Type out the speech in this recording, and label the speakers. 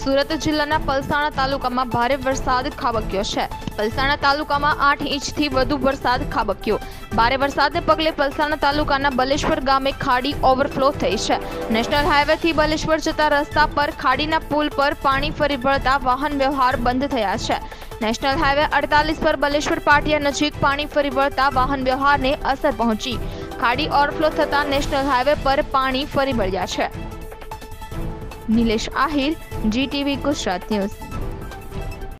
Speaker 1: સુરત જિલ્લાના પલસાણા તાલુકામાં ભારે વરસાદ ખાબક્યો છે। પલસાણા તાલુકામાં 8 ઇંચથી વધુ વરસાદ ખાબક્યો। ભારે વરસાદને પગલે પલસાણા તાલુકાના બલેશ્વર ગામે ખાડી ઓવરફ્લો થઈ છે। નેશનલ હાઈવેથી બલેશ્વર જતા રસ્તા પર ખાડીના પુલ પર પાણી ફરી વળતા વાહન વ્યવહાર બંધ થયા છે। નેશનલ હાઈવે 48 પર બલેશ્વર પાટિયા નજીક પાણી ફરી વળતા વાહન વ્યવહારને અસર પહોંચી। ખાડી ઓવરફ્લો થતા નેશનલ હાઈવે પર પાણી ફરી વળ્યા છે। Nilesh Ahir, GTV Gujarat news.